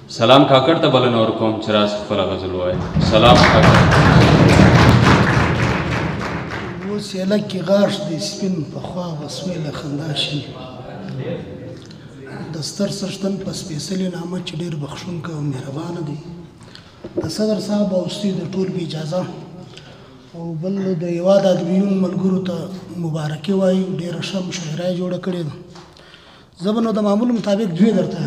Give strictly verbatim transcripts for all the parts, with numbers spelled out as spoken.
سلام کاکړ ته بلنه ورکوم چې راس خپله غزل ووایي. سلام کاکړ. اوس یلک کې غاښ دی سپین پخوا وسوې له خندا شي د ستر څښتن په سپېڅلي نامه چې ډېر بخښونکی او مهربانه دی د صدر صاحب او استي د ټول بې اجازه او بل د هېواد ادبیون ملګرو ته مبارکي وایو. ډېره ښه مشاعره یې جوړه کړې ده. زه به نو د معمول مطابق دوې درته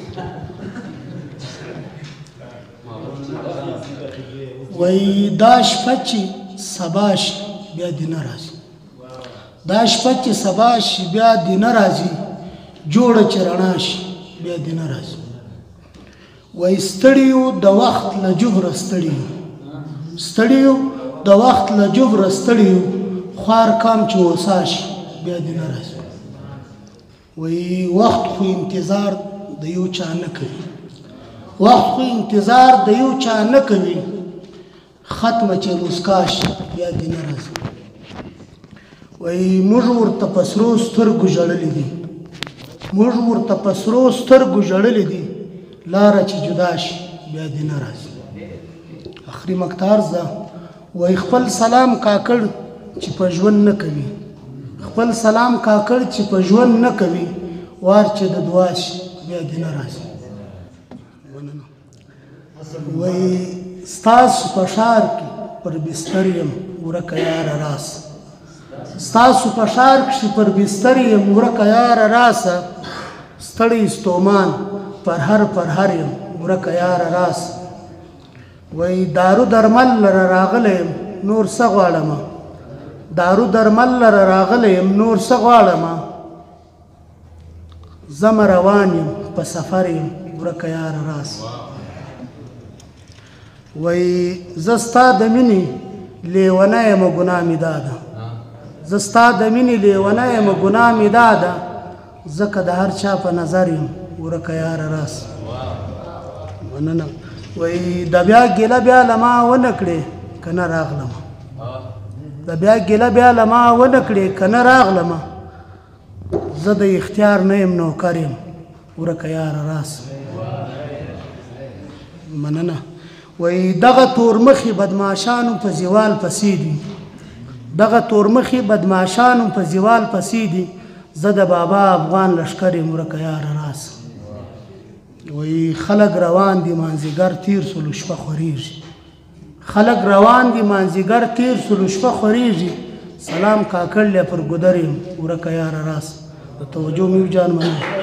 وایي دا شپه چې سبا شي بیا دې نه راځي، دا شپه چې سبا شي بیا دې نه راځي، جوړه چې رڼا شي بیا دې نه راځي. وایي ستړي یو د وخت له جبره ستړي یو، ستړي یو د وخت له جبره ستړي یو، خوار کام چې وسا شي بیا دې نه راځي. وایي وخت خو انتظار د یو چا نه کوي، وخت خو انتظار د یو چا نه کوي، ختمه چې مسکا شي بیا دې نه راځي. وایي موږ ورته په سرو سترګو ژړلي دي، موږ ورته په سرو سترګو ژړلي دي، لاره چې جدا شي بیا دې نه راځي. اخري مقطع زه وایي خپل سلام کاکړ چې په ژوند نه کوي، خپل سلام کاکړ چې په ژوند نه کوي، وار چې د دعا شي بیا دې نه راځي. وایي ستاسو په ښار کې پر بستر یم ورکه یاره راسه، ستاسو په ښار کښې پر بستر یم ورکه یاره راسه، ستړی ستومان پر هر پر هر یم ورکه یاره راسه. وایي دارو درمل لره راغلی یم نور څه غواړمه، دارو درمل لره راغلی یم نور څه غواړمه، زمه روان یم په سفر یم ورکه یاره راسه. وایي زه ستا د مینې لیونه یم ګناه مې دا ده، زه ستا د مینې لیونه یم ګناه مې دا ده، ځکه د هر چا په نظر یم ورکه یاره راسه. مننه. وایي د بیا ګیله بیا له ما ونه کړې که نه راغلمه، د بیا ګیله بیا له ما ونه کړې که نه راغلمه، زه د اختیار نه یم نوکر یم ورکه یاره راسه. مننه. وایي دغه تورمخي بدماشانو په زیوال پسې دي، دغه تورمخي بدماشانو په زیوال پسې دي، زه د بابا افغان لښکر یم ورکه یاره راسه. وایي خلک روان دي مازدیګر تیر سلو شپه خورېږي، خلک روان دي مازدیګر تیر سلو شپه خورېږي، سلام کاکړ لی پر ګودر یم ورکه یاره راسه. د توجه میو جان مننه.